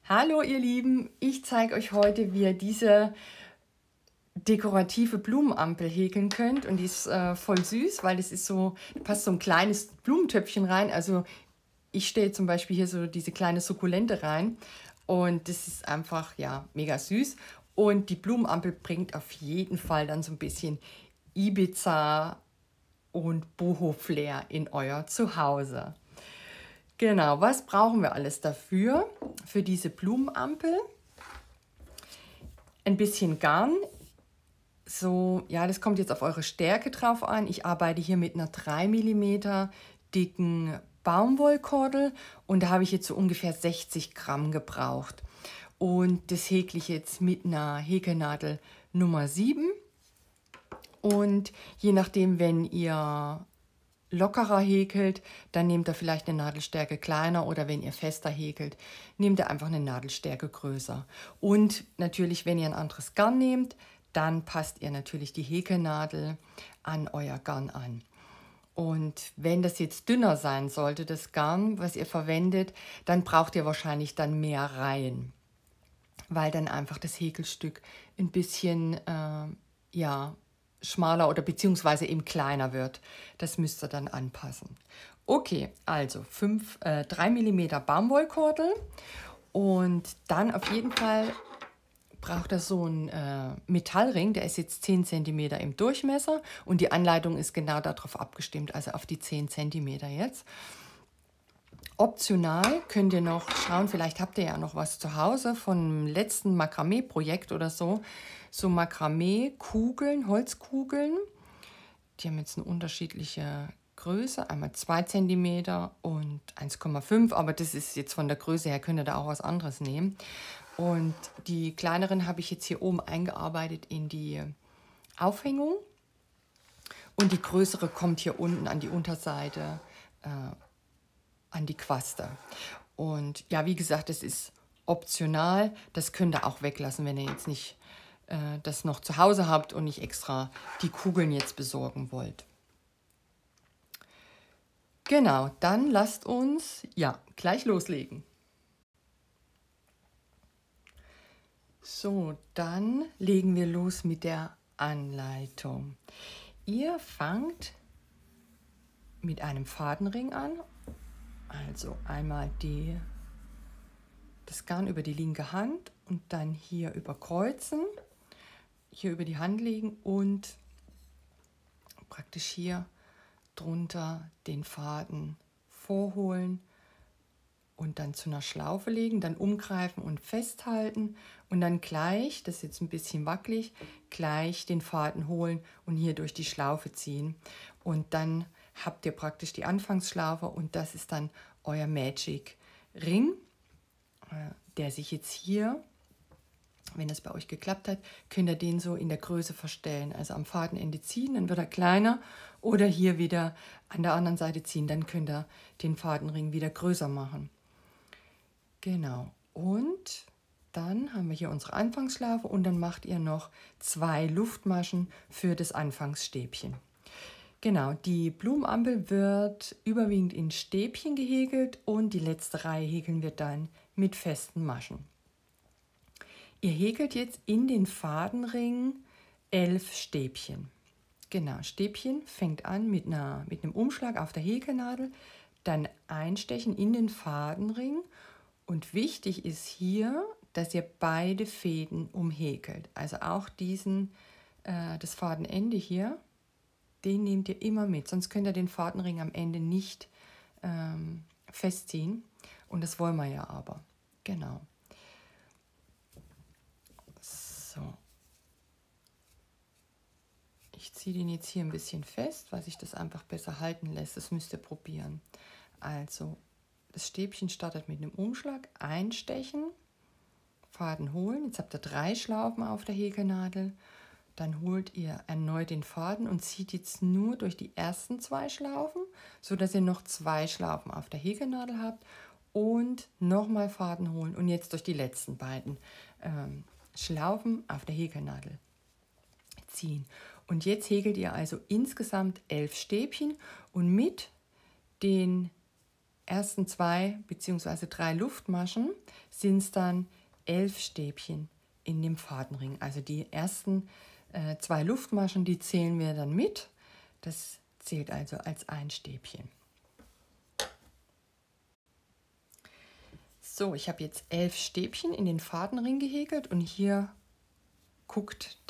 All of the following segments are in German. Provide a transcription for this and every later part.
Hallo ihr Lieben, ich zeige euch heute, wie ihr diese dekorative Blumenampel häkeln könnt. Und die ist voll süß, weil das ist so, da passt so ein kleines Blumentöpfchen rein. Also ich stelle zum Beispiel hier so diese kleine Sukkulente rein. Und das ist einfach, ja, mega süß. Und die Blumenampel bringt auf jeden Fall dann so ein bisschen Ibiza und Boho-Flair in euer Zuhause. Genau, was brauchen wir alles dafür? Für diese Blumenampel ein bisschen Garn. So, ja, das kommt jetzt auf eure Stärke drauf an. Ich arbeite hier mit einer 3 mm dicken Baumwollkordel und da habe ich jetzt so ungefähr 60 Gramm gebraucht. Und das häkle ich jetzt mit einer Häkelnadel Nummer 7. Und je nachdem, wenn ihr lockerer häkelt, dann nehmt ihr vielleicht eine Nadelstärke kleiner, oder wenn ihr fester häkelt, nehmt ihr einfach eine Nadelstärke größer. Und natürlich, wenn ihr ein anderes Garn nehmt, dann passt ihr natürlich die Häkelnadel an euer Garn an. Und wenn das jetzt dünner sein sollte, das Garn, was ihr verwendet, dann braucht ihr wahrscheinlich dann mehr Reihen, weil dann einfach das Häkelstück ein bisschen ja, schmaler oder beziehungsweise eben kleiner wird. Das müsst ihr dann anpassen. Okay, also 3 mm Baumwollkordel, und dann auf jeden Fall braucht er so einen Metallring, der ist jetzt 10 cm im Durchmesser und die Anleitung ist genau darauf abgestimmt, also auf die 10 cm jetzt. Optional könnt ihr noch schauen, vielleicht habt ihr ja noch was zu Hause vom letzten Makramee-Projekt oder so. So Makramee-Kugeln, Holzkugeln. Die haben jetzt eine unterschiedliche Größe. Einmal 2 cm und 1,5. Aber das ist jetzt von der Größe her, könnt ihr da auch was anderes nehmen. Und die kleineren habe ich jetzt hier oben eingearbeitet in die Aufhängung. Und die größere kommt hier unten an die Unterseite an die Quaste. Und ja, wie gesagt, das ist optional. Das könnt ihr auch weglassen, wenn ihr jetzt nicht das noch zu Hause habt und nicht extra die Kugeln jetzt besorgen wollt. Genau, dann lasst uns ja gleich loslegen. So, dann legen wir los mit der Anleitung. Ihr fangt mit einem Fadenring an. Also einmal das Garn über die linke Hand und dann hier überkreuzen, hier über die Hand legen und praktisch hier drunter den Faden vorholen und dann zu einer Schlaufe legen, dann umgreifen und festhalten und dann gleich, das ist jetzt ein bisschen wackelig, gleich den Faden holen und hier durch die Schlaufe ziehen. Und dann habt ihr praktisch die Anfangsschlaufe und das ist dann euer Magic Ring, der sich jetzt hier, wenn das bei euch geklappt hat, könnt ihr den so in der Größe verstellen. Also am Fadenende ziehen, dann wird er kleiner, oder hier wieder an der anderen Seite ziehen, dann könnt ihr den Fadenring wieder größer machen. Genau, und dann haben wir hier unsere Anfangsschlaufe und dann macht ihr noch 2 Luftmaschen für das Anfangsstäbchen. Genau, die Blumenampel wird überwiegend in Stäbchen gehäkelt und die letzte Reihe häkeln wir dann mit festen Maschen. Ihr häkelt jetzt in den Fadenring 11 Stäbchen. Genau, Stäbchen fängt an mit einem Umschlag auf der Häkelnadel, dann einstechen in den Fadenring. Und wichtig ist hier, dass ihr beide Fäden umhäkelt. Also auch das Fadenende hier, den nehmt ihr immer mit. Sonst könnt ihr den Fadenring am Ende nicht festziehen. Und das wollen wir ja aber. Genau. So. Ich ziehe den jetzt hier ein bisschen fest, weil sich das einfach besser halten lässt. Das müsst ihr probieren. Also das Stäbchen startet mit einem Umschlag, einstechen, Faden holen. Jetzt habt ihr 3 Schlaufen auf der Häkelnadel. Dann holt ihr erneut den Faden und zieht jetzt nur durch die ersten 2 Schlaufen, sodass ihr noch 2 Schlaufen auf der Häkelnadel habt. Und nochmal Faden holen und jetzt durch die letzten beiden Schlaufen auf der Häkelnadel ziehen. Und jetzt häkelt ihr also insgesamt 11 Stäbchen und mit den ersten 2 bzw. 3 Luftmaschen sind es dann 11 Stäbchen in dem Fadenring. Also die ersten 2 Luftmaschen, die zählen wir dann mit. Das zählt also als ein Stäbchen. So, ich habe jetzt 11 Stäbchen in den Fadenring gehäkelt und hier guckt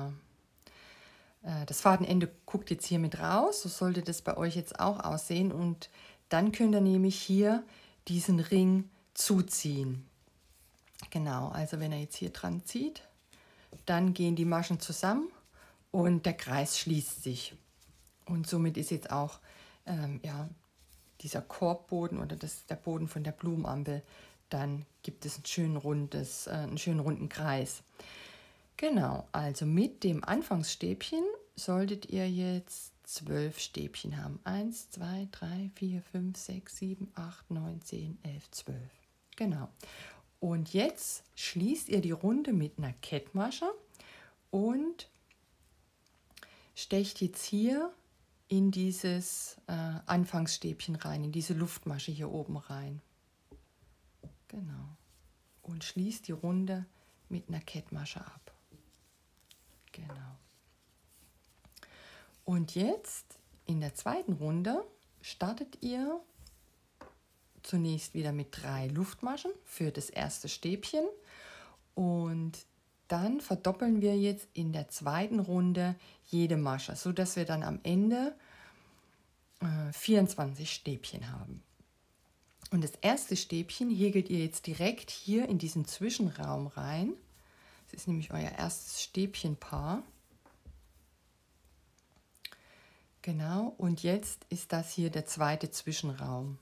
das Fadenende guckt jetzt hier mit raus. So sollte das bei euch jetzt auch aussehen. Und dann könnt ihr nämlich hier diesen Ring zuziehen. Genau, also wenn er jetzt hier dran zieht, dann gehen die Maschen zusammen und der Kreis schließt sich. Und somit ist jetzt auch dieser Korbboden oder der Boden von der Blumenampel, dann gibt es einen schönen runden Kreis. Genau, also mit dem Anfangsstäbchen solltet ihr jetzt 12 Stäbchen haben. 1, 2, 3, 4, 5, 6, 7, 8, 9, 10, 11, 12. Genau. Und jetzt schließt ihr die Runde mit einer Kettmasche und stecht jetzt hier in dieses Anfangsstäbchen rein, in diese Luftmasche hier oben rein. Genau. Und schließt die Runde mit einer Kettmasche ab. Genau. Und jetzt in der zweiten Runde startet ihr zunächst wieder mit 3 Luftmaschen für das erste Stäbchen und dann verdoppeln wir jetzt in der zweiten Runde jede Masche, sodass wir dann am Ende 24 Stäbchen haben. Und das erste Stäbchen häkelt ihr jetzt direkt hier in diesen Zwischenraum rein. Das ist nämlich euer erstes Stäbchenpaar. Genau, und jetzt ist das hier der zweite Zwischenraum.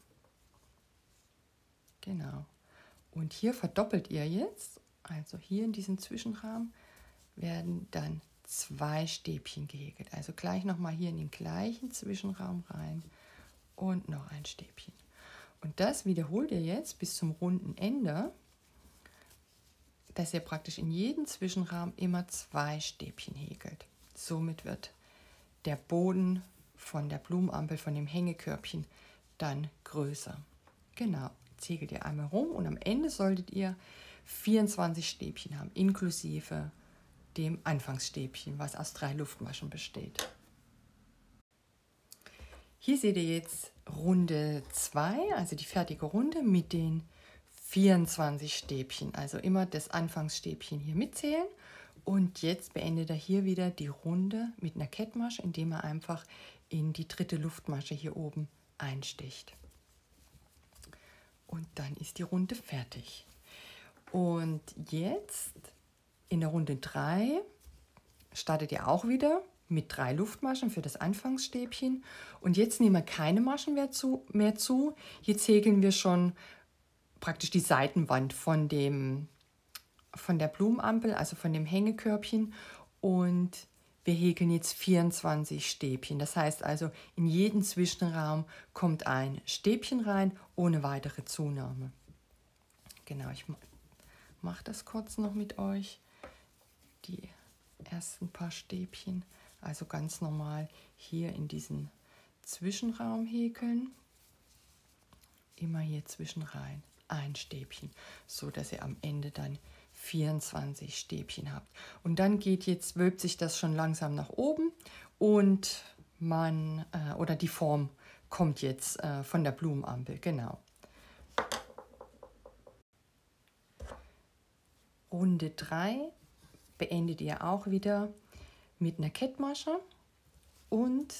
Genau. Und hier verdoppelt ihr jetzt, also hier in diesem Zwischenraum werden dann 2 Stäbchen gehäkelt. Also gleich nochmal hier in den gleichen Zwischenraum rein und noch ein Stäbchen. Und das wiederholt ihr jetzt bis zum runden Ende, dass ihr praktisch in jedem Zwischenraum immer 2 Stäbchen häkelt. Somit wird der Boden von der Blumenampel, von dem Hängekörbchen, dann größer. Genau, jetzt häkelt ihr einmal rum und am Ende solltet ihr 24 Stäbchen haben, inklusive dem Anfangsstäbchen, was aus 3 Luftmaschen besteht. Hier seht ihr jetzt Runde 2, also die fertige Runde mit den 24 Stäbchen. Also immer das Anfangsstäbchen hier mitzählen. Und jetzt beendet er hier wieder die Runde mit einer Kettmasche, indem er einfach in die 3. Luftmasche hier oben einsticht. Und dann ist die Runde fertig. Und jetzt in der Runde 3 startet ihr auch wieder mit 3 Luftmaschen für das Anfangsstäbchen. Und jetzt nehmen wir keine Maschen mehr zu. Jetzt häkeln wir schon praktisch die Seitenwand von der Blumenampel, also von dem Hängekörbchen. Und wir häkeln jetzt 24 Stäbchen. Das heißt also, in jeden Zwischenraum kommt ein Stäbchen rein, ohne weitere Zunahme. Genau, ich mache das kurz noch mit euch. Die ersten paar Stäbchen, also ganz normal hier in diesen Zwischenraum häkeln. Immer hier zwischen rein ein Stäbchen, so dass ihr am Ende dann 24 Stäbchen habt. Und dann wölbt sich das schon langsam nach oben und die Form kommt jetzt von der Blumenampel, genau. Runde 3 beendet ihr auch wieder mit einer Kettmasche und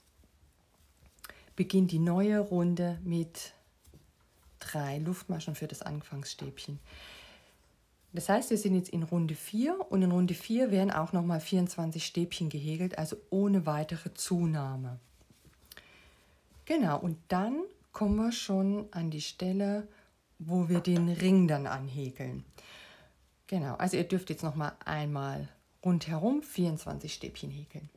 beginnt die neue Runde mit 3 Luftmaschen für das Anfangsstäbchen. Das heißt, wir sind jetzt in Runde 4 und in Runde 4 werden auch nochmal 24 Stäbchen gehäkelt, also ohne weitere Zunahme. Genau, und dann kommen wir schon an die Stelle, wo wir den Ring dann anhäkeln. Genau, also ihr dürft jetzt nochmal einmal rundherum 24 Stäbchen häkeln.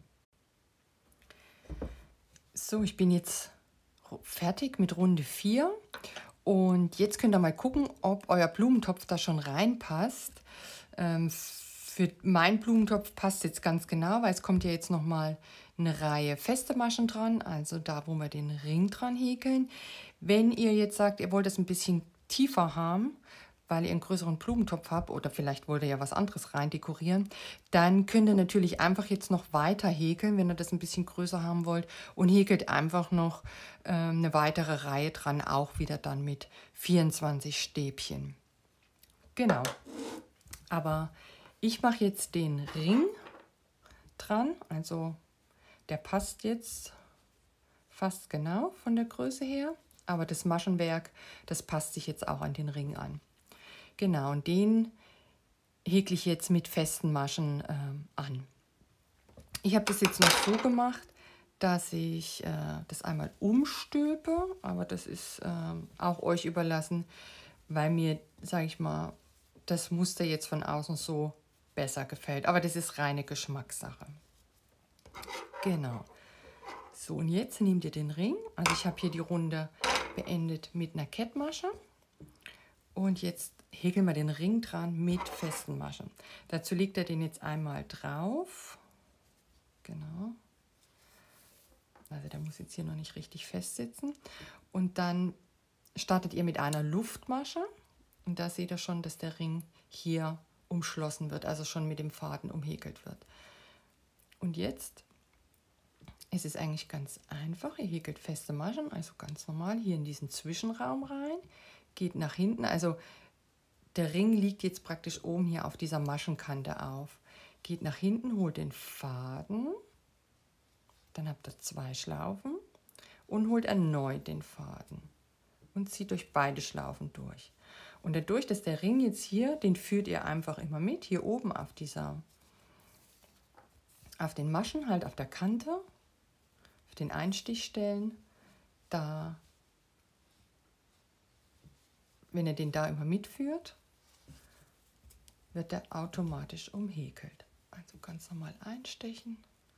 So, ich bin jetzt fertig mit Runde 4. Und jetzt könnt ihr mal gucken, ob euer Blumentopf da schon reinpasst. Für meinen Blumentopf passt es jetzt ganz genau, weil es kommt ja jetzt nochmal eine Reihe feste Maschen dran, also da, wo wir den Ring dran häkeln. Wenn ihr jetzt sagt, ihr wollt es ein bisschen tiefer haben, weil ihr einen größeren Blumentopf habt oder vielleicht wollt ihr ja was anderes rein dekorieren, dann könnt ihr natürlich einfach jetzt noch weiter häkeln, wenn ihr das ein bisschen größer haben wollt, und häkelt einfach noch eine weitere Reihe dran, auch wieder dann mit 24 Stäbchen. Genau, aber ich mache jetzt den Ring dran, also der passt jetzt fast genau von der Größe her, aber das Maschenwerk, das passt sich jetzt auch an den Ring an. Genau, und den häkle ich jetzt mit festen Maschen an. Ich habe das jetzt noch so gemacht, dass ich das einmal umstülpe, aber das ist auch euch überlassen, weil mir, sage ich mal, das Muster jetzt von außen so besser gefällt. Aber das ist reine Geschmackssache. Genau. So, und jetzt nehmt ihr den Ring. Also ich habe hier die Runde beendet mit einer Kettmasche. Und jetzt häkeln wir den Ring dran mit festen Maschen. Dazu legt ihr den jetzt einmal drauf. Genau. Also der muss jetzt hier noch nicht richtig fest sitzen. Und dann startet ihr mit einer Luftmasche. Und da seht ihr schon, dass der Ring hier umschlossen wird, also schon mit dem Faden umhäkelt wird. Und jetzt ist es eigentlich ganz einfach. Ihr häkelt feste Maschen, also ganz normal hier in diesen Zwischenraum rein. Geht nach hinten, also der Ring liegt jetzt praktisch oben hier auf dieser Maschenkante auf. Geht nach hinten, holt den Faden, dann habt ihr 2 Schlaufen und holt erneut den Faden und zieht durch beide Schlaufen durch. Und dadurch, dass der Ring jetzt hier, den führt ihr einfach immer mit, hier oben auf den Maschen, halt auf der Kante, auf den Einstichstellen, da, wenn ihr den da immer mitführt, wird der automatisch umhäkelt. Also ganz normal einstechen,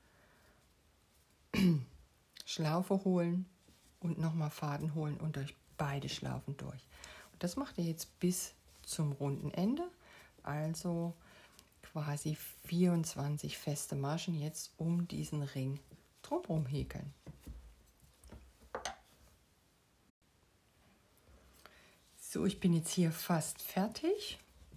Schlaufe holen und nochmal Faden holen und durch beide Schlaufen durch. Und das macht ihr jetzt bis zum runden Ende, also quasi 24 feste Maschen jetzt um diesen Ring drumherum häkeln. So, ich bin jetzt hier fast fertig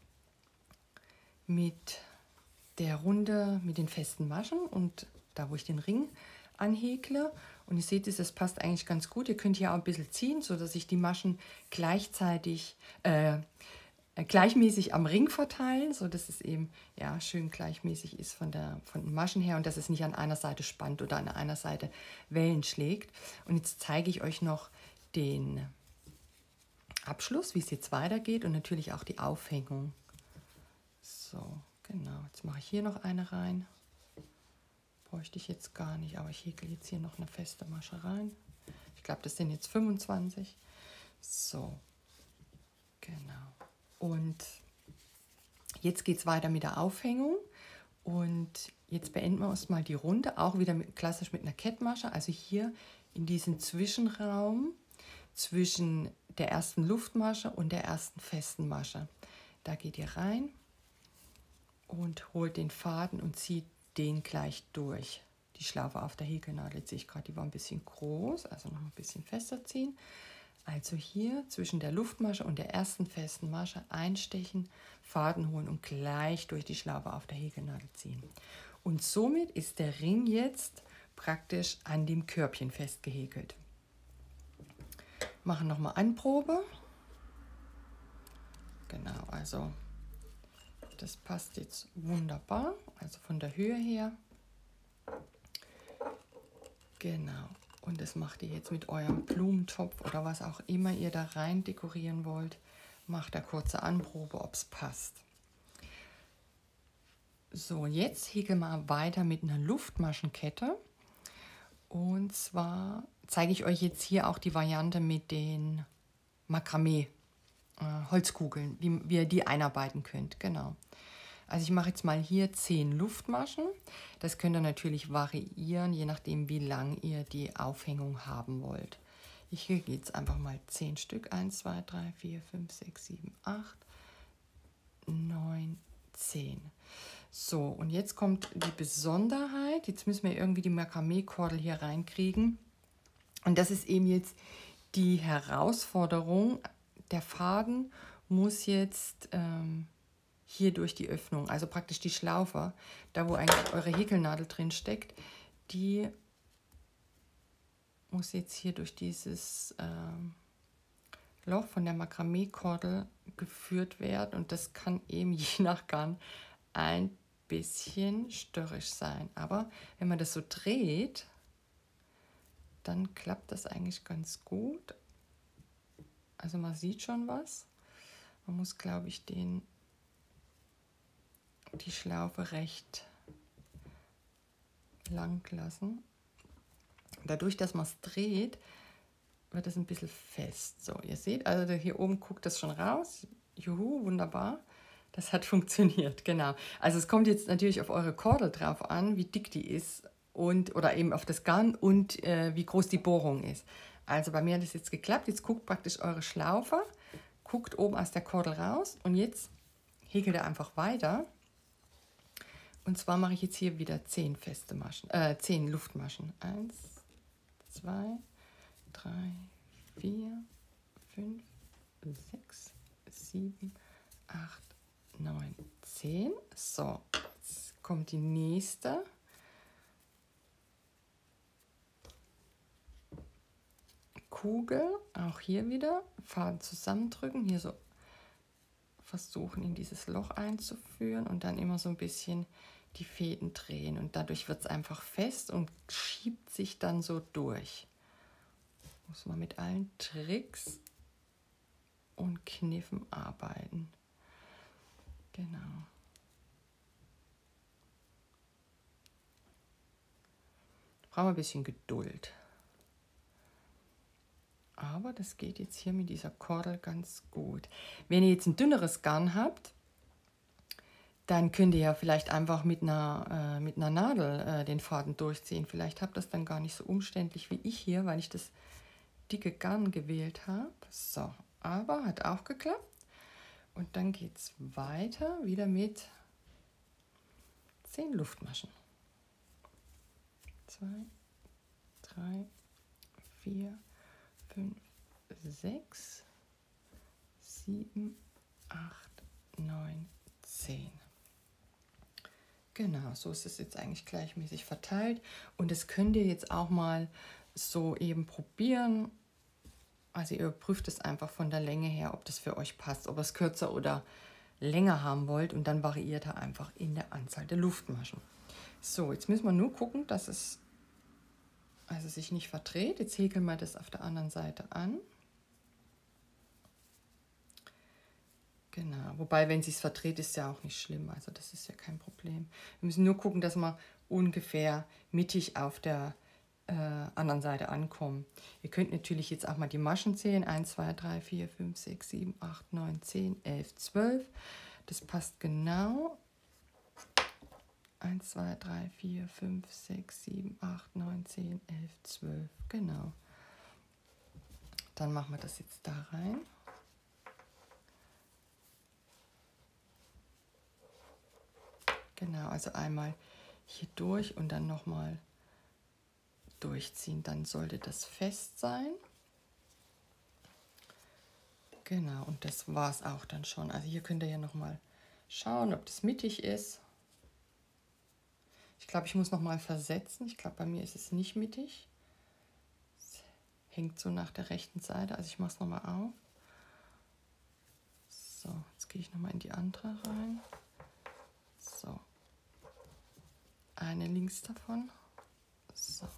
mit der Runde mit den festen Maschen und da, wo ich den Ring anhäkle. Und ihr seht es, das passt eigentlich ganz gut. Ihr könnt hier auch ein bisschen ziehen, sodass sich die Maschen gleichzeitig gleichmäßig am Ring verteilen, sodass es eben ja, schön gleichmäßig ist von den Maschen her und dass es nicht an einer Seite spannt oder an einer Seite Wellen schlägt. Und jetzt zeige ich euch noch den Abschluss, wie es jetzt weitergeht und natürlich auch die Aufhängung. So, genau. Jetzt mache ich hier noch eine rein. Bräuchte ich jetzt gar nicht, aber ich häkle jetzt hier noch eine feste Masche rein. Ich glaube, das sind jetzt 25. So, genau. Und jetzt geht es weiter mit der Aufhängung. Und jetzt beenden wir erstmal die Runde, auch wieder klassisch mit einer Kettmasche. Also hier in diesen Zwischenraum zwischen der ersten Luftmasche und der ersten festen Masche. Da geht ihr rein und holt den Faden und zieht den gleich durch. Die Schlaufe auf der Häkelnadel, jetzt sehe ich gerade, die war ein bisschen groß, also noch ein bisschen fester ziehen. Also hier zwischen der Luftmasche und der ersten festen Masche einstechen, Faden holen und gleich durch die Schlaufe auf der Häkelnadel ziehen. Und somit ist der Ring jetzt praktisch an dem Körbchen festgehäkelt. Machen nochmal Anprobe. Genau, also das passt jetzt wunderbar, also von der Höhe her. Genau, und das macht ihr jetzt mit eurem Blumentopf oder was auch immer ihr da rein dekorieren wollt. Macht da kurze Anprobe, ob es passt. So, jetzt häkeln wir weiter mit einer Luftmaschenkette. Und zwar zeige ich euch jetzt hier auch die Variante mit den Makramee Holzkugeln, wie ihr die einarbeiten könnt. Genau. Also ich mache jetzt mal hier 10 Luftmaschen. Das könnt ihr natürlich variieren, je nachdem wie lang ihr die Aufhängung haben wollt. Ich gehe jetzt einfach mal 10 Stück. 1, 2, 3, 4, 5, 6, 7, 8, 9, 10. So, und jetzt kommt die Besonderheit. Jetzt müssen wir irgendwie die Makramee-Kordel hier reinkriegen. Und das ist eben jetzt die Herausforderung. Der Faden muss jetzt hier durch die Öffnung, also praktisch die Schlaufe, da wo eigentlich eure Häkelnadel drin steckt, die muss jetzt hier durch dieses Loch von der Makramee-Kordel geführt werden. Und das kann eben je nach Garn ein bisschen störrisch sein. Aber wenn man das so dreht, dann klappt das eigentlich ganz gut. Also man sieht schon was. Man muss, glaube ich, die Schlaufe recht lang lassen. Dadurch, dass man es dreht, wird es ein bisschen fest. So, ihr seht, also hier oben guckt das schon raus. Juhu, wunderbar. Das hat funktioniert, genau. Also es kommt jetzt natürlich auf eure Kordel drauf an, wie dick die ist oder eben auf das Garn und wie groß die Bohrung ist. Also bei mir hat es jetzt geklappt. Jetzt guckt praktisch eure Schlaufe, guckt oben aus der Kordel raus und jetzt häkelt ihr einfach weiter. Und zwar mache ich jetzt hier wieder 10 feste Maschen, 10 Luftmaschen. 1, 2, 3, 4, 5, 6, 7, 8, 9, 10. So, jetzt kommt die nächste. Kugel, auch hier wieder, Faden zusammendrücken, hier so versuchen in dieses Loch einzuführen und dann immer so ein bisschen die Fäden drehen und dadurch wird es einfach fest und schiebt sich dann so durch. Muss man mit allen Tricks und Kniffen arbeiten. Genau. Brauchen wir ein bisschen Geduld. Aber das geht jetzt hier mit dieser Kordel ganz gut. Wenn ihr jetzt ein dünneres Garn habt, dann könnt ihr ja vielleicht einfach mit einer Nadel den Faden durchziehen. Vielleicht habt ihr das dann gar nicht so umständlich wie ich hier, weil ich das dicke Garn gewählt habe. So, aber hat auch geklappt. Und dann geht es weiter, wieder mit 10 Luftmaschen. 2, 3, 4, 5, 6, 7, 8, 9, 10. Genau, so ist es jetzt eigentlich gleichmäßig verteilt. Und das könnt ihr jetzt auch mal so eben probieren. Also ihr prüft es einfach von der Länge her, ob das für euch passt, ob ihr es kürzer oder länger haben wollt. Und dann variiert er einfach in der Anzahl der Luftmaschen. So, jetzt müssen wir nur gucken, dass es also sich nicht verdreht. Jetzt häkeln wir das auf der anderen Seite an. Genau, wobei, wenn es sich verdreht, ist ja auch nicht schlimm. Also das ist ja kein Problem. Wir müssen nur gucken, dass wir ungefähr mittig auf der anderen Seite ankommen. Ihr könnt natürlich jetzt auch mal die Maschen zählen. 1, 2, 3, 4, 5, 6, 7, 8, 9, 10, 11, 12. Das passt genau. 1, 2, 3, 4, 5, 6, 7, 8, 9, 10, 11, 12. Genau. Dann machen wir das jetzt da rein. Genau, also einmal hier durch und dann nochmal durchziehen. Dann sollte das fest sein. Genau, und das war es auch dann schon. Also hier könnt ihr ja nochmal schauen, ob das mittig ist. Ich glaube, ich muss nochmal versetzen. Ich glaube, bei mir ist es nicht mittig. Es hängt so nach der rechten Seite. Also ich mache es nochmal auf. So, jetzt gehe ich nochmal in die andere rein. So. Eine links davon. So.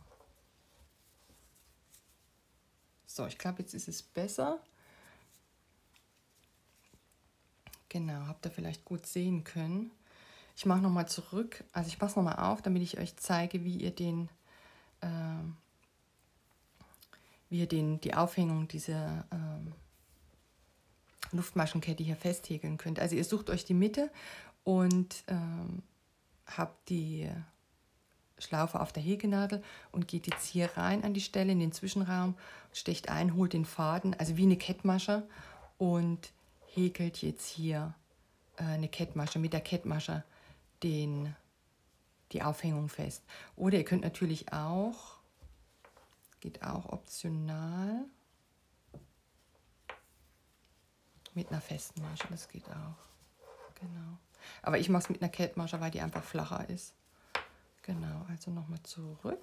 So, ich glaube, jetzt ist es besser. Genau, habt ihr vielleicht gut sehen können. Ich mache nochmal zurück, also ich mache es nochmal auf, damit ich euch zeige, wie ihr die Aufhängung dieser Luftmaschenkette hier festhäkeln könnt. Also ihr sucht euch die Mitte und habt die Schlaufe auf der Häkelnadel und geht jetzt hier rein an die Stelle in den Zwischenraum, stecht ein, holt den Faden, also wie eine Kettmasche und häkelt jetzt hier eine Kettmasche mit der Kettmasche die Aufhängung fest. Oder ihr könnt natürlich auch, geht auch optional, mit einer festen Masche, das geht auch. Genau. Aber ich mache es mit einer Kettmasche, weil die einfach flacher ist. Genau, also nochmal zurück.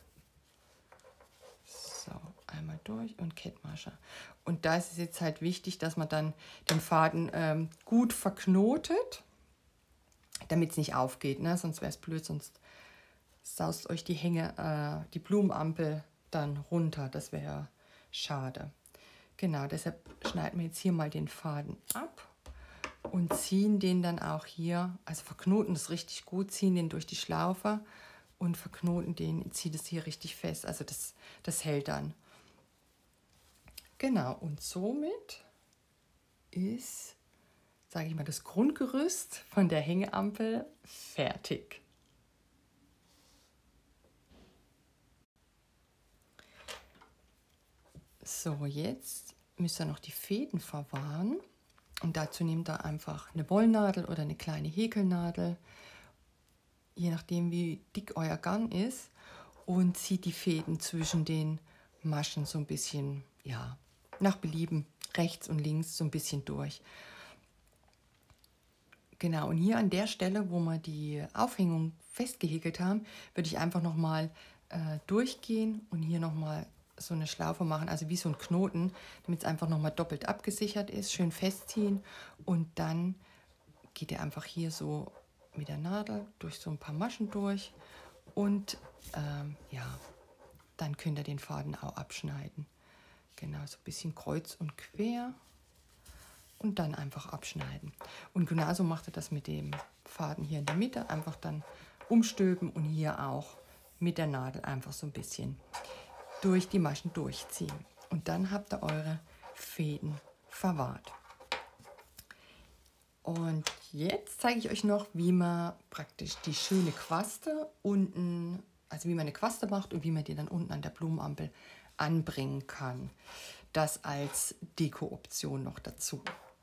So, einmal durch und Kettmasche. Und da ist es jetzt halt wichtig, dass man dann den Faden gut verknotet, damit es nicht aufgeht, ne? Sonst wäre es blöd, sonst saust euch die Blumenampel dann runter. Das wäre schade. Genau, deshalb schneiden wir jetzt hier mal den Faden ab und ziehen den dann auch hier, also verknoten das richtig gut, ziehen den durch die Schlaufe und verknoten den, zieht es hier richtig fest. Also das hält dann. Genau, und somit ist, sage ich mal, das Grundgerüst von der Hängeampel fertig. So, jetzt müsst ihr noch die Fäden verwahren. Und dazu nehmt ihr einfach eine Wollnadel oder eine kleine Häkelnadel, je nachdem wie dick euer Garn ist, und zieht die Fäden zwischen den Maschen so ein bisschen, ja, nach Belieben rechts und links so ein bisschen durch. Genau, und hier an der Stelle, wo wir die Aufhängung festgehäkelt haben, würde ich einfach nochmal durchgehen und hier nochmal so eine Schlaufe machen, also wie so ein Knoten, damit es einfach nochmal doppelt abgesichert ist, schön festziehen, und dann geht ihr einfach hier so mit der Nadel durch so ein paar Maschen durch und ja, dann könnt ihr den Faden auch abschneiden. Genau, so ein bisschen kreuz und quer und dann einfach abschneiden. Und genauso macht ihr das mit dem Faden hier in der Mitte, einfach dann umstülpen und hier auch mit der Nadel einfach so ein bisschen durch die Maschen durchziehen. Und dann habt ihr eure Fäden verwahrt. Und jetzt zeige ich euch noch, wie man praktisch die schöne Quaste unten, also wie man eine Quaste macht und wie man die dann unten an der Blumenampel anbringen kann. Das als Deko-Option noch dazu.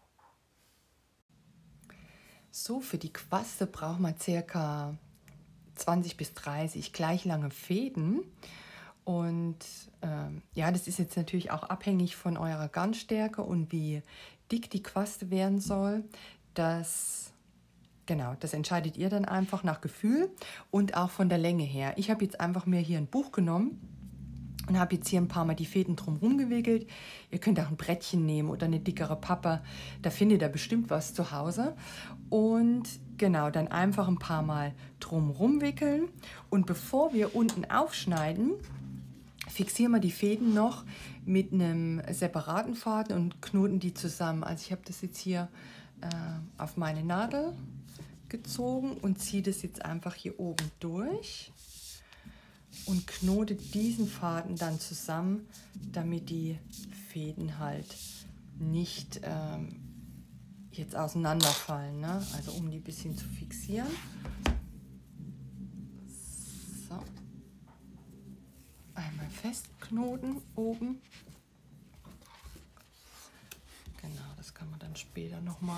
So, für die Quaste braucht man ca. 20 bis 30 gleich lange Fäden. Und ja, das ist jetzt natürlich auch abhängig von eurer Garnstärke und wie dick die Quaste werden soll. Genau, das entscheidet ihr dann einfach nach Gefühl und auch von der Länge her. Ich habe jetzt einfach mir hier ein Buch genommen und habe jetzt hier ein paar Mal die Fäden drumherum gewickelt. Ihr könnt auch ein Brettchen nehmen oder eine dickere Pappe. Da findet ihr bestimmt was zu Hause. Und genau, dann einfach ein paar Mal drumherum wickeln. Und bevor wir unten aufschneiden, fixieren wir die Fäden noch mit einem separaten Faden und knoten die zusammen. Also ich habe das jetzt hier auf meine Nadel gezogen und ziehe das jetzt einfach hier oben durch und knote diesen Faden dann zusammen, damit die Fäden halt nicht jetzt auseinanderfallen, ne? Also um die ein bisschen zu fixieren. So. Einmal festknoten oben. Genau, das kann man dann später nochmal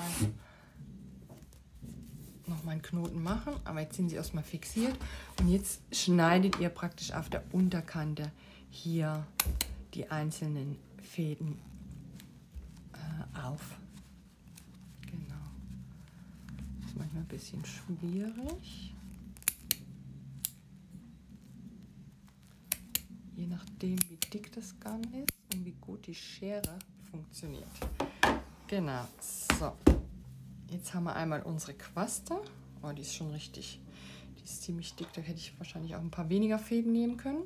einen Knoten machen, aber jetzt sind sie erstmal fixiert und jetzt schneidet ihr praktisch auf der Unterkante hier die einzelnen Fäden auf. Genau. Das ist manchmal ein bisschen schwierig. Je nachdem, wie dick das Garn ist und wie gut die Schere funktioniert. Genau, so. Jetzt haben wir einmal unsere Quaste. Oh, die ist schon richtig, die ist ziemlich dick. Da hätte ich wahrscheinlich auch ein paar weniger Fäden nehmen können.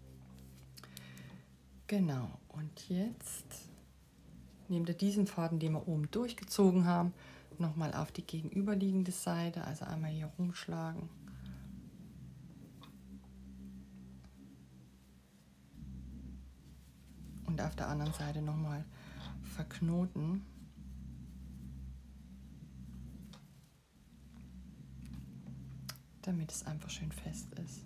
Genau, und jetzt nehmt ihr diesen Faden, den wir oben durchgezogen haben, nochmal auf die gegenüberliegende Seite. Also einmal hier rumschlagen. Und auf der anderen Seite nochmal verknoten. Damit es einfach schön fest ist.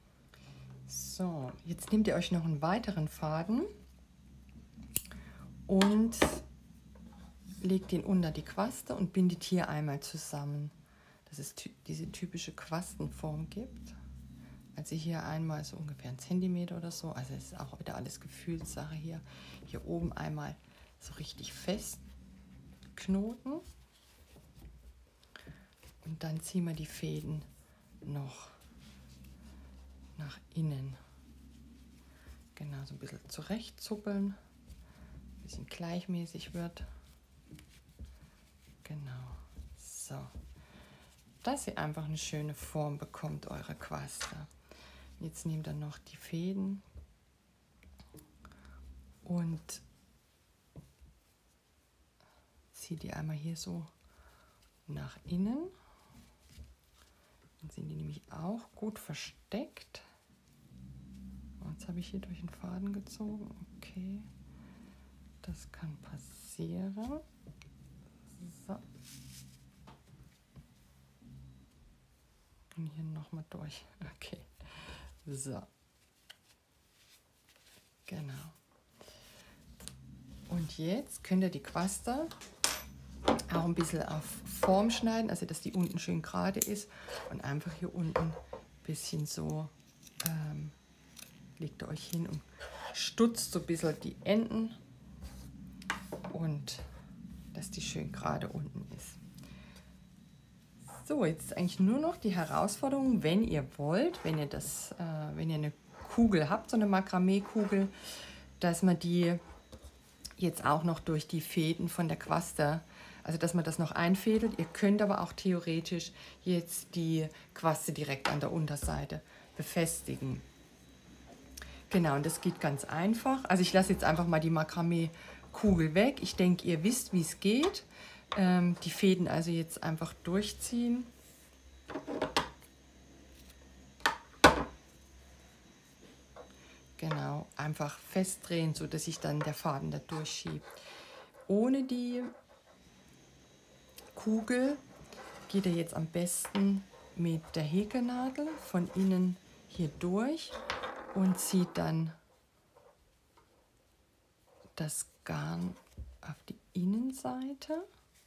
So, jetzt nehmt ihr euch noch einen weiteren Faden und legt den unter die Quaste und bindet hier einmal zusammen, dass es diese typische Quastenform gibt. Also hier einmal so ungefähr 1 Zentimeter oder so, also es ist auch wieder alles Gefühlssache hier. Hier oben einmal so richtig fest knoten und dann ziehen wir die Fäden noch nach innen. Genau, so ein bisschen zurechtzuppeln, ein bisschen gleichmäßig wird. Genau, so, dass ihr einfach eine schöne Form bekommt, eure Quaste. Jetzt nehmt ihr noch die Fäden und zieht die einmal hier so nach innen. Dann sind die nämlich auch gut versteckt. Jetzt habe ich hier durch den Faden gezogen. Okay, das kann passieren. So. Und hier nochmal durch. Okay. So. Genau. Und jetzt könnt ihr die Quaste auch ein bisschen auf Form schneiden, also dass die unten schön gerade ist. Und einfach hier unten ein bisschen so legt ihr euch hin und stutzt so ein bisschen die Enden. Und dass die schön gerade unten ist. So, jetzt ist eigentlich nur noch die Herausforderung, wenn ihr wollt, wenn ihr eine Kugel habt, so eine Makramee-Kugel, dass man die jetzt auch noch durch die Fäden von der Quaste, also dass man das noch einfädelt. Ihr könnt aber auch theoretisch jetzt die Quaste direkt an der Unterseite befestigen. Genau, und das geht ganz einfach. Also ich lasse jetzt einfach mal die Makramee-Kugel weg. Ich denke, ihr wisst, wie es geht. Die Fäden also jetzt einfach durchziehen. Genau, einfach festdrehen, so dass sich dann der Faden da durchschiebt. Ohne die Kugel geht er jetzt am besten mit der Häkelnadel von innen hier durch und zieht dann das Garn auf die Innenseite.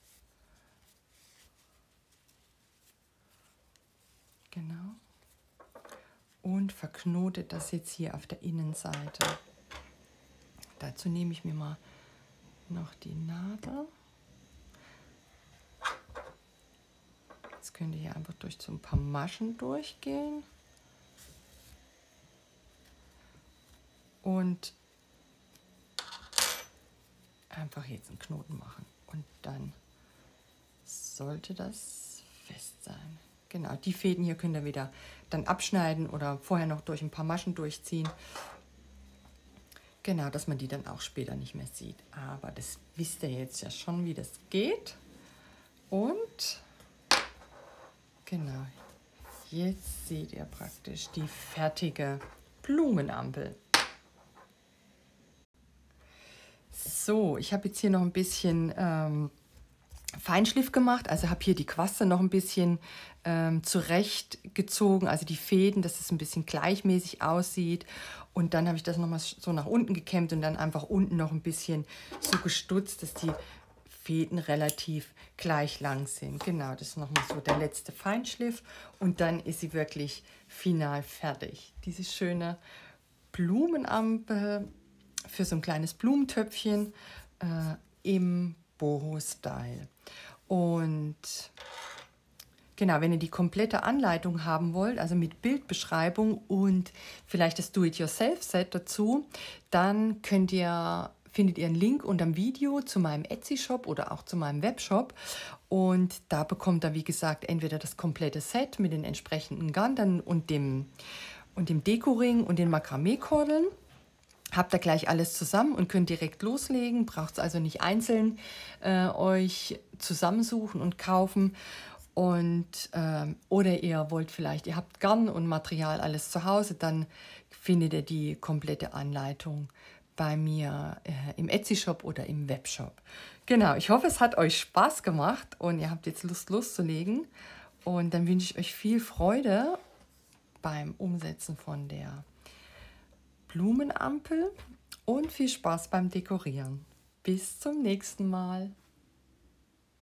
Genau. Und verknotet das jetzt hier auf der Innenseite. Dazu nehme ich mir mal noch die Nadel. Jetzt könnt ihr hier einfach durch so ein paar Maschen durchgehen. Und einfach jetzt einen Knoten machen. Und dann sollte das fest sein. Genau, die Fäden hier könnt ihr wieder dann abschneiden oder vorher noch durch ein paar Maschen durchziehen. Genau, dass man die dann auch später nicht mehr sieht. Aber das wisst ihr jetzt ja schon, wie das geht. Und genau, jetzt seht ihr praktisch die fertige Blumenampel. So, ich habe jetzt hier noch ein bisschen Feinschliff gemacht, also habe hier die Quaste noch ein bisschen zurechtgezogen, also die Fäden, dass es ein bisschen gleichmäßig aussieht. Und dann habe ich das nochmal so nach unten gekämmt und dann einfach unten noch ein bisschen so gestutzt, dass die Fäden relativ gleich lang sind. Genau, das ist nochmal so der letzte Feinschliff und dann ist sie wirklich final fertig. Diese schöne Blumenampel für so ein kleines Blumentöpfchen im Boho-Style. Und genau, wenn ihr die komplette Anleitung haben wollt, also mit Bildbeschreibung und vielleicht das Do-it-yourself-Set dazu, dann findet ihr einen Link unter dem Video zu meinem Etsy-Shop oder auch zu meinem Webshop. Und da bekommt ihr, wie gesagt, entweder das komplette Set mit den entsprechenden Garn und dem Dekoring und den Makramee-Kordeln. Habt ihr gleich alles zusammen und könnt direkt loslegen. Braucht es also nicht einzeln euch zusammensuchen und kaufen. Und, oder ihr wollt vielleicht, ihr habt Garn und Material alles zu Hause, dann findet ihr die komplette Anleitung bei mir im Etsy-Shop oder im Webshop. Genau, ich hoffe, es hat euch Spaß gemacht und ihr habt jetzt Lust loszulegen. Und dann wünsche ich euch viel Freude beim Umsetzen von der Blumenampel und viel Spaß beim Dekorieren. Bis zum nächsten Mal.